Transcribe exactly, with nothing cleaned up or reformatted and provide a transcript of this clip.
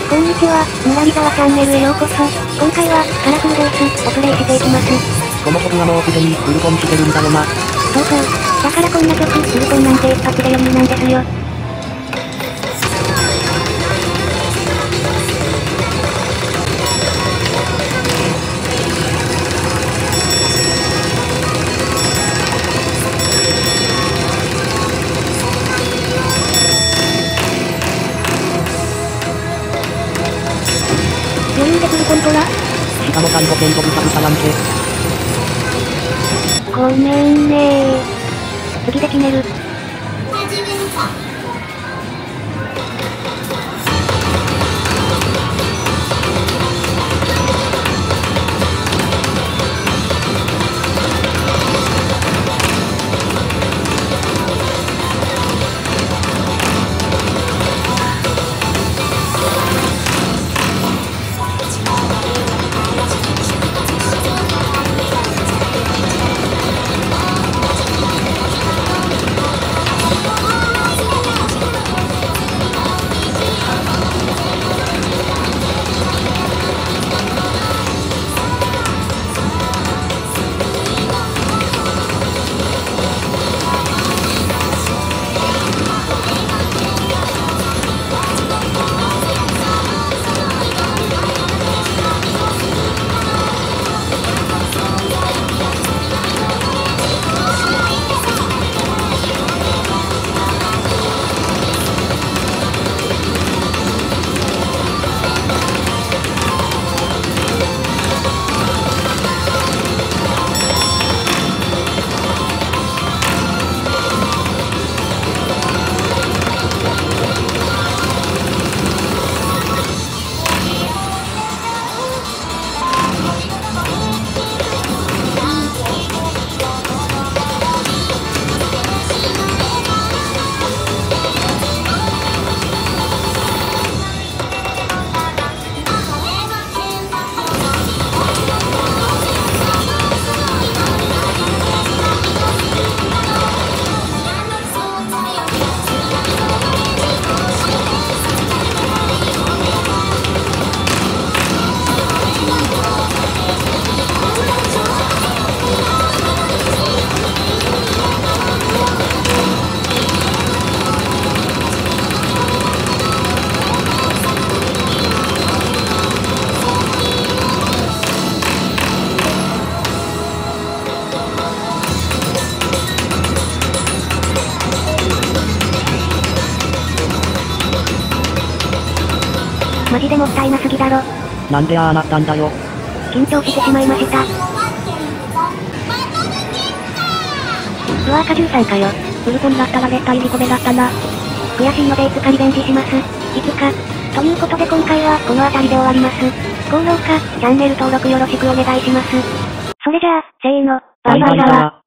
こんにちは、むらり沢チャンネルへようこそ。今回は、カラフルレース、をプレイしていきます。 この曲はもうすでに、フルコンしてるんだよな。 そうそう。だからこんな曲、フルコンなんて一発で余裕なんですよ。余裕でフルコントラ？ しかもさんごせんとぐさぐさなんて。 ごめんねー。次で決める。マジでもったいなすぎだろ。 なんでああなったんだよ。 緊張してしまいました。うわぁ、果汁さんかよ。 フルコンだったら絶対リコベだったな。 悔しいのでいつかリベンジします。いつか。ということで今回はこの辺りで終わります。高評価、チャンネル登録よろしくお願いします。それじゃあ、せーの、バイバイだわ。